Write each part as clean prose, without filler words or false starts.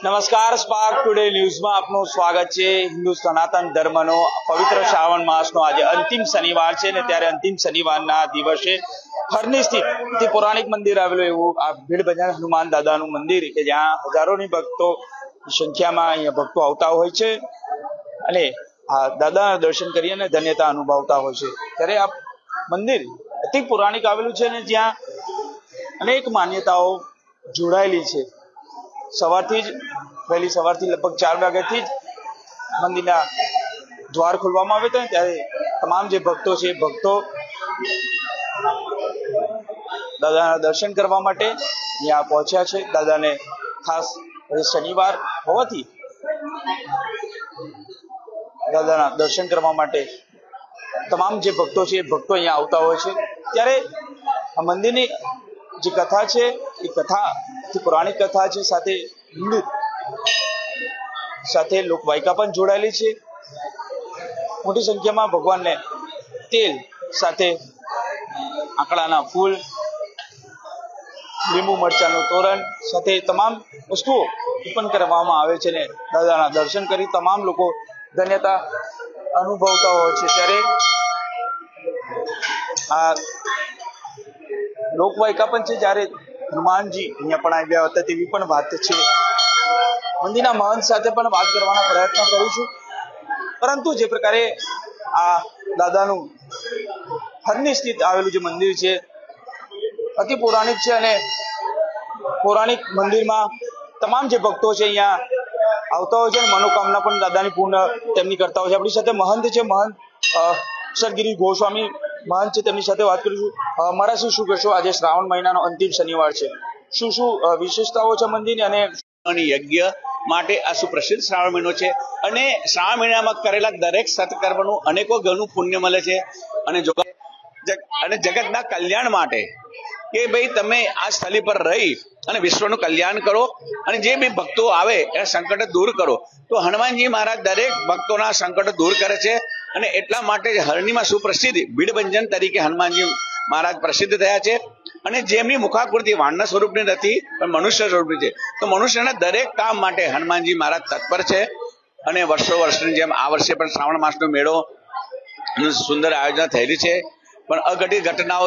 નમસ્કાર, spark today ન્યૂઝમાં આપનું સ્વાગત છે। હિન્દુ સનાતન ધર્મનો પવિત્ર શ્રાવણ માસનો આજે અંતિમ શનિવાર છે ને ત્યારે અંતિમ શનિવારના દિવસે હરની સ્થિત અતિ પૌરાણિક મંદિર આવેલું એવું આ ભીડ ભંજન હનુમાન દાદાનું મંદિર કે જ્યાં હજારોની ભક્તો સંખ્યામાં અહીંયા ભક્તો આવતા હોય છે અને આ દાદાના દર્શન કરી અને ધન્યતા અનુભવતા હોય છે। ત્યારે આ મંદિર અતિ પૌરાણિક આવેલું છે ને જ્યાં અનેક માન્યતાઓ જોડાયેલી છે। વહેલી સવારથી લગભગ 4 વાગ્યાથી જ મંદિરના દ્વાર ખોલવામાં આવે છે ત્યારે તમામ જે ભક્તો છે ભક્તો દાદાના દર્શન કરવા માટે અહીંયા પહોંચ્યા છે। દાદાને ખાસ શનિવાર હોવાથી દાદાના દર્શન કરવા માટે તમામ જે ભક્તો છે એ ભક્તો અહીંયા આવતા હોય છે। ત્યારે આ મંદિરની જે કથા છે એ કથા પૌરાણિક કથા છે, સાથે હિન્દુ સાથે લોકવાયકા પણ જોડાયેલી છે। મોટી સંખ્યામાં ભગવાનને તેલ સાથે આંકડાના ફૂલ, લીંબુ મરચાનું તોરણ સાથે તમામ વસ્તુઓ અર્પણ કરવામાં આવે છે ને દાદાના દર્શન કરી તમામ લોકો ધન્યતા અનુભવતા હોય છે। ત્યારે આ લોકવાયકા પણ છે, જ્યારે હનુમાનજી અહીંયા પણ આવ્યા હતા તેવી પણ વાત છે। મંદિરના મહંત સાથે પણ વાત કરવાના પ્રયત્ન કરું છું, પરંતુ જે પ્રકારે આ દાદાનું હરની સ્થિત આવેલું જે મંદિર છે અતિ પૌરાણિક છે અને પૌરાણિક મંદિરમાં તમામ જે ભક્તો છે અહીંયા આવતા હોય છે અને મનોકામના પણ દાદાની પૂર્ણ તેમની કરતા હોય છે। આપણી સાથે મહંત છે, મહંત અક્ષરગીરી ગોસ્વામી મહંત છે, તેમની સાથે વાત કરીશું। મારા શું કહેશો, આજે શ્રાવણ મહિનાનો અંતિમ શનિવાર છે, શું વિશેષતાઓ છે મંદિરની અને યજ્ઞ માટે આ સુપ્રસિદ્ધ શ્રાવણ મહિનો છે અને શ્રાવણ મહિનામાં કરેલા દરેક સત્કર્મનું અનેકો ગણું પુણ્ય મળે છે અને જગતના કલ્યાણ માટે કે ભાઈ તમે આ સ્થળી પર રહી અને વિશ્વનું કલ્યાણ કરો અને જે બી ભક્તો આવે એના સંકટ દૂર કરો। તો હનુમાનજી મહારાજ દરેક ભક્તોના સંકટ દૂર કરે છે અને એટલા માટે હરણીમાં સુપ્રસિદ્ધ ભીડભંજન તરીકે હનુમાનજી મહારાજ પ્રસિદ્ધ થયા છે અને જેમની મુખાકૃતિ વાણના સ્વરૂપની નથી પણ મનુષ્ય સ્વરૂપની છે। તો મનુષ્યના દરેક કામ માટે હનુમાનજી મહારાજ તત્પર છે અને વર્ષની જેમ આ વર્ષે પણ શ્રાવણ માસનો મેળો સુંદર આયોજન થયેલી છે। પણ અઘટિત ઘટનાઓ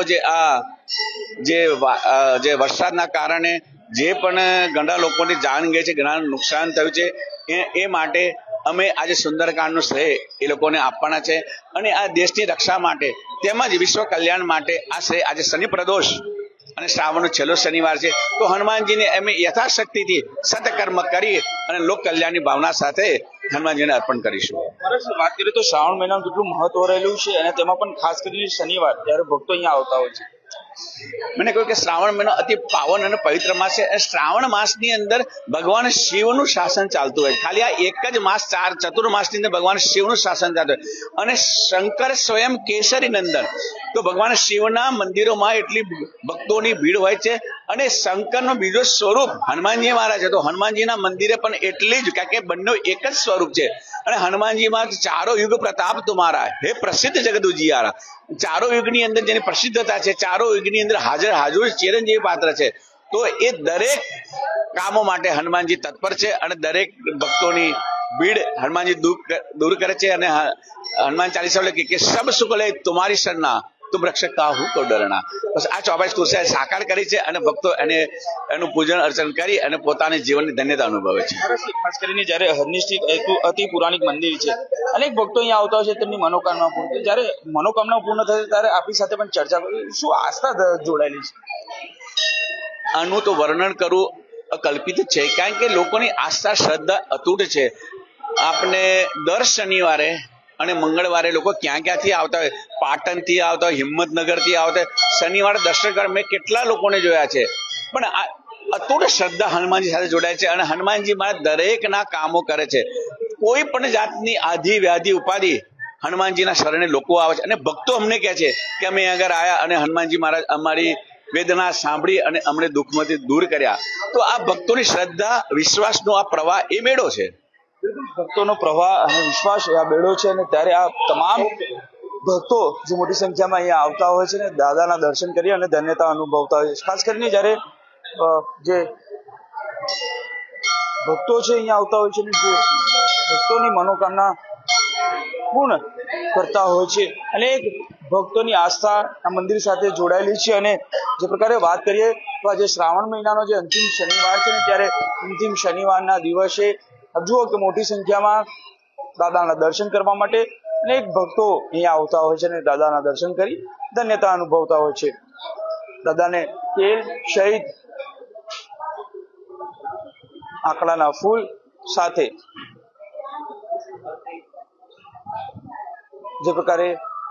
જે વરસાદના કારણે જે પણ ઘણા લોકોની જાન ગઈ છે, ઘણા નુકસાન થયું છે, એ માટે અમે આજે સુંદરકાંડનું શ્રેય એ લોકોને આપવાના છે અને આ દેશની રક્ષા માટે તેમજ વિશ્વ કલ્યાણ માટે આ શ્રેય આજે શનિ પ્રદોષ અને શ્રાવણનો છેલ્લો શનિવાર છે। તો હનુમાનજીને અમે યથાશક્તિથી સત્કર્મ કરી અને લોક કલ્યાણની ભાવના સાથે હનુમાનજીને અર્પણ કરીશું। વાત કરીએ તો શ્રાવણ મહિનાનું કેટલું મહત્વ રહેલું છે અને તેમાં પણ ખાસ કરીને શનિવાર ત્યારે ભક્તો અહીંયા આવતા હોય છે। મને કહ્યું કે શ્રાવણ મહિનો અતિ પાવન અને પવિત્ર માસ છે। શ્રાવણ માસની અંદર ભગવાન શિવનું શાસન ચાલતું હોય, ખાલી આ એક જ માસ ચતુર્માસની અંદર ભગવાન શિવનું શાસન ચાલતું હોય અને શંકર સ્વયં કેસરી નંદન, તો ભગવાન શિવના મંદિરોમાં એટલી ભક્તોની ભીડ હોય છે અને શંકરનો બીજો સ્વરૂપ હનુમાનજી મહારાજ છે, તો હનુમાનજીના મંદિરે પણ એટલી જ, કારણ કે બંને એક જ સ્વરૂપ છે અને હનુમાનજીમાં ચારો યુગ પ્રતાપ તુમારા હે પ્રસિદ્ધ જગત ઉજિયારા, ચારો યુગની અંદર જેની પ્રસિદ્ધતા છે, ચારો યુગની અંદર હાજર ચિરંજીવી પાત્ર છે। તો એ દરેક કામો માટે હનુમાનજી તત્પર છે અને દરેક ભક્તોની ભીડ હનુમાનજી દૂર કરે છે અને હનુમાન ચાલીસા કે સબ સુખ લે તુમારી શરના તુમ રક્ષક કાહુ કો ડરના। બસ આ 24 તુલસી સાકાર કરી છે અને ભક્તો એનું પૂજન અર્ચન કરી અને પોતાની જીવનની ધન્યતા અનુભવે છે। ખાસ કરીને જ્યારે હરની સ્થિત અતિ પૌરાણિક મંદિર છે, અનેક ભક્તો અહીંયા આવતા હોય છે તેમની મનોકામના પૂર્ણ, જ્યારે મનોકામના પૂર્ણ થાય ત્યારે આપણી સાથે પણ ચર્ચા કરી, શું આસ્થા જોડાયેલી છે? આનું તો વર્ણન કરવું અકલ્પિત છે, કારણ કે લોકોની આસ્થા શ્રદ્ધા અતૂટ છે। આપણે દર શનિવારે અને મંગળવારે લોકો ક્યાંથી આવતા હોય, પાટણથી આવતા હોય, હિંમતનગરથી આવતા હોય, શનિવારે દર્શન કરવા મેં કેટલા લોકોને જોયા છે। પણ અતૂટ શ્રદ્ધા હનુમાનજી સાથે જોડાય છે અને હનુમાનજી મારા દરેકના કામો કરે છે। કોઈ પણ જાતની આધિ વ્યાધિ ઉપાધિ હનુમાનજીના શરણે લોકો આવે છે અને ભક્તો અમને કહે છે કે અમે આગળ આવ્યા અને હનુમાનજી મહારાજ અમારી વેદના સાંભળી અને અમને દુઃખમાંથી દૂર કર્યા। તો આ ભક્તોની શ્રદ્ધા વિશ્વાસનો આ પ્રવાહ એ મેળો છે। ભક્તોનો પ્રવાહ અને વિશ્વાસ આ બેડો છે અને ત્યારે આ તમામ ભક્તો જે મોટી સંખ્યામાં અહીંયા આવતા હોય છે ને દાદાના દર્શન કરી અને ધન્યતા અનુભવતા હોય છે। ખાસ કરીને જ્યારે જે ભક્તો છે અહીંયા આવતા હોય છે અને જે ભક્તોની મનોકામના પૂર્ણ કરતા હોય છે. અનેક ભક્તોની આસ્થા આ મંદિર સાથે જોડાયેલી છે. અને જે પ્રકારે વાત કરીએ તો આજે શ્રાવણ મહિનાનો જે અંતિમ શનિવાર છે ને, ત્યારે અંતિમ શનિવારના દિવસે જુઓ કે મોટી સંખ્યામાં દાદાના દર્શન કરવા માટે અનેક ભક્તો અહીંયા આવતા હોય છે અને દાદાના દર્શન કરી ધન્યતા અનુભવતા હોય છે. દાદાને તેલ સહિત આંકડાના ફૂલ સાથે જે પ્રકારે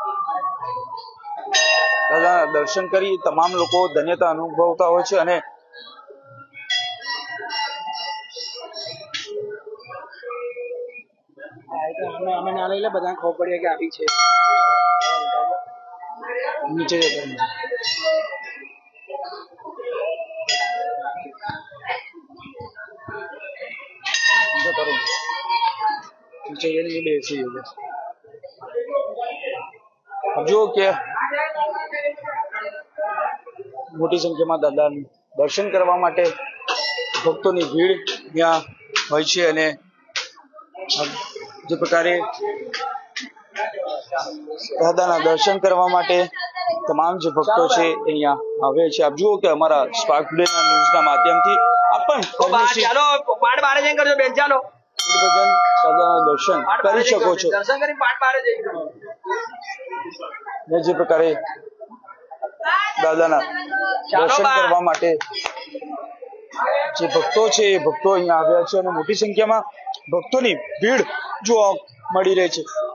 દાદાના દર્શન કરી તમામ લોકો ધન્યતા અનુભવતા હોય છે. અને અમે ના લઈ લે બધા ખબર પડી કે આવી છે નીચે બેસી જો કે મોટી સંખ્યામાં દાદાનું દર્શન કરવા માટે ભક્તોની ભીડ ત્યાં હોય છે. અને જે પ્રકારે દાદાના દર્શન કરવા માટે તમામ જે ભક્તો છે અહીંયા આવે છે. આપ જુઓ કે અમારા સ્પાર્ક ટુડેના ન્યૂઝના માધ્યમથી આપ પણ ચાલો પાઠ બારે જઈને કરજો બેન. ચાલો ભજન દાદાના દર્શન કરી શકો છો. દર્શન કરી પાઠ બારે જઈને ને જે પ્રકારે દાદાના દર્શન કરવા માટે જે ભક્તો છે એ ભક્તો અહીંયા આવ્યા છે અને મોટી સંખ્યામાં ભક્તોની ભીડ જોવા મળી રહી છે.